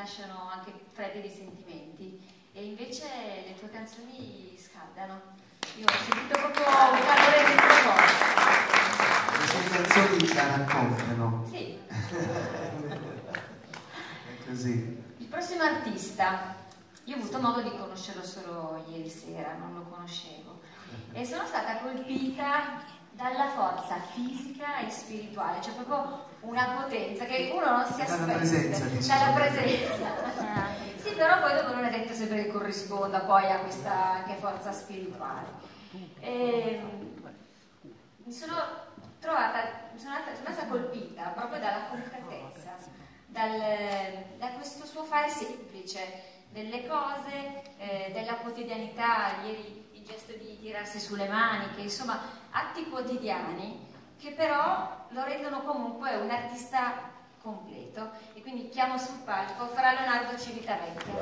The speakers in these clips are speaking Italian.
lasciano anche freddi di sentimenti, e invece le tue canzoni scaldano. Io ho sentito proprio un calore dentro forte. Le tue canzoni ci raccontano. Sì. È così. Il prossimo artista, io ho avuto modo di conoscerlo solo ieri sera, non lo conoscevo, e sono stata colpita dalla forza fisica e spirituale, cioè proprio una potenza che uno non si aspetta. Dalla presenza, diciamo. Dalla presenza. Sì, però poi dopo non è detto sempre che corrisponda poi a questa anche forza spirituale. Mi sono rimasta colpita proprio dalla concretezza, da questo suo fare semplice delle cose, della quotidianità. Ieri il gesto di tirarsi sulle maniche, insomma atti quotidiani che però lo rendono comunque un artista completo, e quindi chiamo sul palco Fra Leonardo Civitavecchia.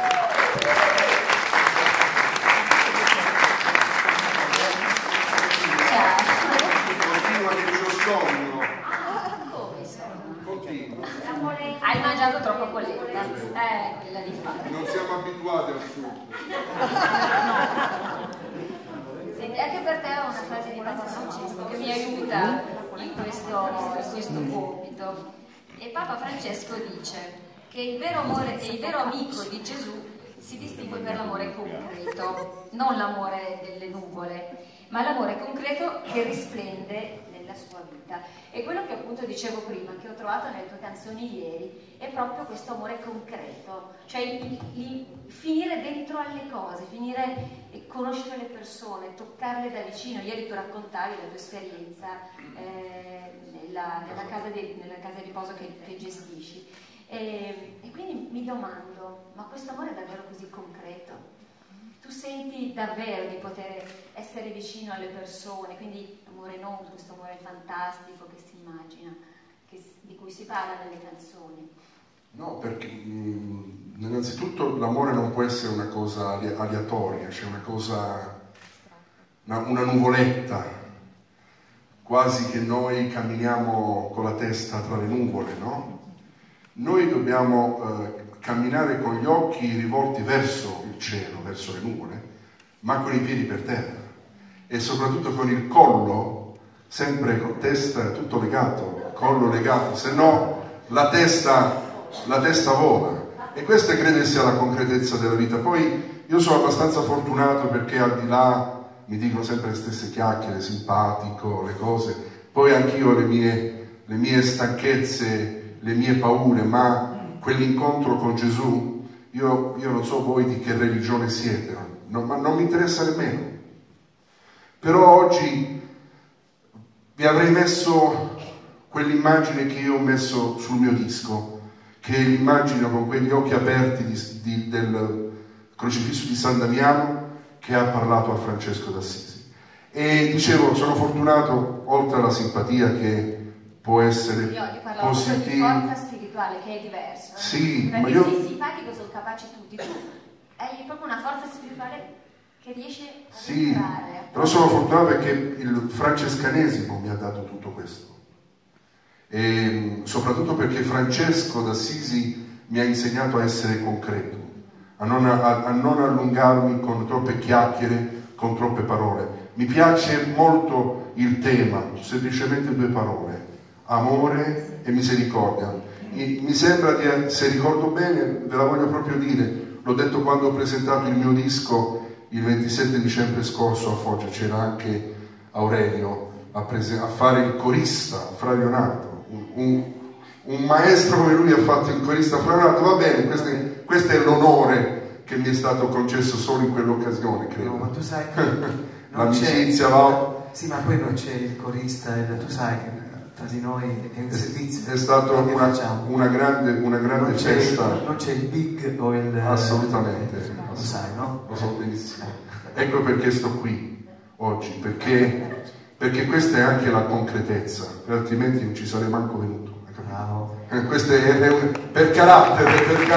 Continua che c'ho sonno. Come sonno? Continua. Hai mangiato troppo polenta, quella di fatto. Non siamo abituati al sud. Senti, anche per te ho una frase di Papa Francesco che mi aiuta in questo compito. E Papa Francesco dice che il vero amore e il vero amico di Gesù si distingue per l'amore concreto, non l'amore delle nuvole, ma l'amore concreto che risplende nella sua vita. E quello che appunto dicevo prima, che ho trovato nelle tue canzoni ieri, è proprio questo amore concreto, cioè il finire dentro alle cose, finire e conoscere le persone, toccarle da vicino. Ieri tu raccontavi la tua esperienza nella casa di riposo che gestisci, e quindi mi domando, ma questo amore è davvero così concreto? Tu senti davvero di poter essere vicino alle persone, quindi amore non questo amore fantastico che si immagina, di cui si parla nelle canzoni? No, perché innanzitutto l'amore non può essere una cosa aleatoria, cioè una cosa, una nuvoletta, quasi che noi camminiamo con la testa tra le nuvole, no? Noi dobbiamo camminare con gli occhi rivolti verso il cielo, verso le nuvole, ma con i piedi per terra, e soprattutto con il collo sempre con testa tutto legato, collo legato, se no la testa vola. E questa credo sia la concretezza della vita. Poi io sono abbastanza fortunato perché al di là mi dicono sempre le stesse chiacchiere, simpatico, le cose, poi anch'io ho le mie stanchezze, le mie paure, ma quell'incontro con Gesù, io non so voi di che religione siete, ma non mi interessa nemmeno. Però oggi vi avrei messo quell'immagine che io ho messo sul mio disco, che è l'immagine con quegli occhi aperti del crocifisso di San Damiano che ha parlato a Francesco d'Assisi. E dicevo, sono fortunato, oltre alla simpatia che può essere io parlavo di forza spirituale, che è diverso. Sì, perché ma io... sei simpatico, sono capaci tutti. Tu hai proprio una forza spirituale che riesce a entrare. Però sono fortunato perché il francescanesimo mi ha dato tutto questo. E soprattutto perché Francesco d'Assisi mi ha insegnato a essere concreto, a non allungarmi con troppe chiacchiere, con troppe parole. Mi piace molto il tema, semplicemente due parole: amore e misericordia. Mi sembra di, se ricordo bene, ve la voglio proprio dire, l'ho detto quando ho presentato il mio disco il 27 dicembre scorso a Foggia, c'era anche Aurelio a fare il corista, Fra Leonardo, un maestro come lui ha fatto il corista Fra Leonardo. Va bene, questo è l'onore che mi è stato concesso solo in quell'occasione, credo. No, ma tu sai l'amicizia va... Sì, ma poi non c'è il corista, tu sai che tra di noi è un servizio. È stata una grande festa. Non c'è il big o il... Assolutamente. Lo sai, no? Lo so benissimo. Ecco perché sto qui oggi, perché questa è anche la concretezza, altrimenti non ci sarei manco venuto. Bravo. Questo è per carattere.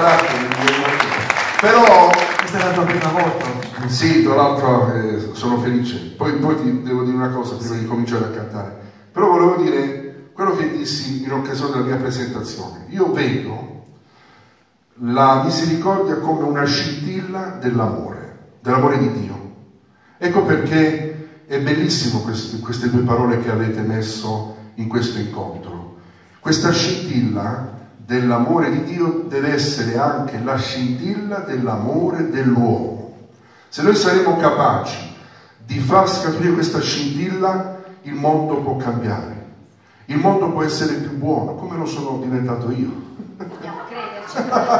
Però... Questa è la tua prima volta? Sì, tra l'altro sono felice. Poi ti devo dire una cosa prima di cominciare a cantare. Però volevo dire quello che dissi in occasione della mia presentazione. Io vedo la misericordia come una scintilla dell'amore di Dio. Ecco perché è bellissimo queste due parole che avete messo in questo incontro. Questa scintilla dell'amore di Dio deve essere anche la scintilla dell'amore dell'uomo. Se noi saremo capaci di far scaturire questa scintilla, il mondo può cambiare. Il mondo può essere più buono, come lo sono diventato io. Dobbiamo crederci.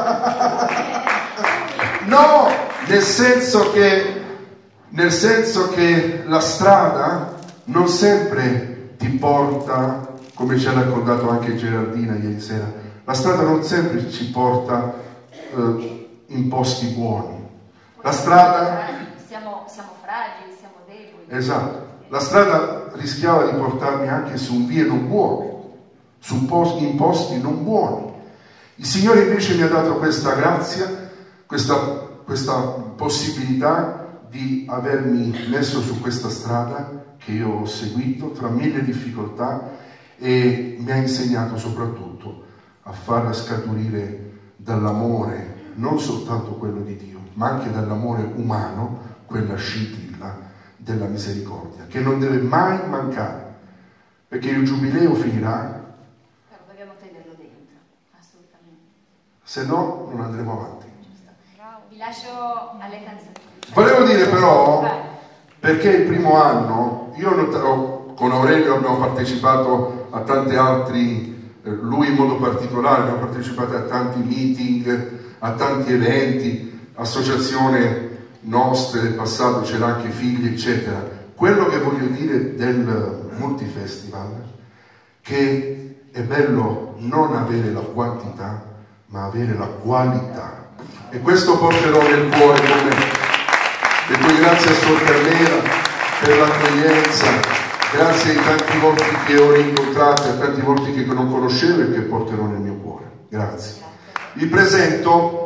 No, nel senso che la strada non sempre ti porta, come ci ha raccontato anche Gerardina ieri sera, la strada non sempre ci porta in posti buoni. La strada... Siamo fragili, siamo deboli. Esatto. La strada rischiava di portarmi anche su vie non buone, in posti non buoni. Il Signore invece mi ha dato questa grazia, questa possibilità di avermi messo su questa strada che io ho seguito tra mille difficoltà, e mi ha insegnato soprattutto a farla scaturire dall'amore, non soltanto quello di Dio, ma anche dall'amore umano, quella scintilla della misericordia, che non deve mai mancare, perché il giubileo finirà. Però dobbiamo tenerlo dentro, assolutamente. Se no non andremo avanti. Vi lascio alle canzoni. Volevo dire però, perché il primo anno, con Aurelio abbiamo partecipato a tanti altri, lui in modo particolare, abbiamo partecipato a tanti meeting, a tanti eventi, associazione nostre del passato, c'era anche figli, eccetera. Quello che voglio dire del Multifestival, che è bello non avere la quantità, ma avere la qualità. E questo porterò nel cuore con me. E poi grazie a Suor Carmela per l'accoglienza, grazie ai tanti volti che ho incontrato, a tanti volti che non conoscevo e che porterò nel mio cuore. Grazie. Vi presento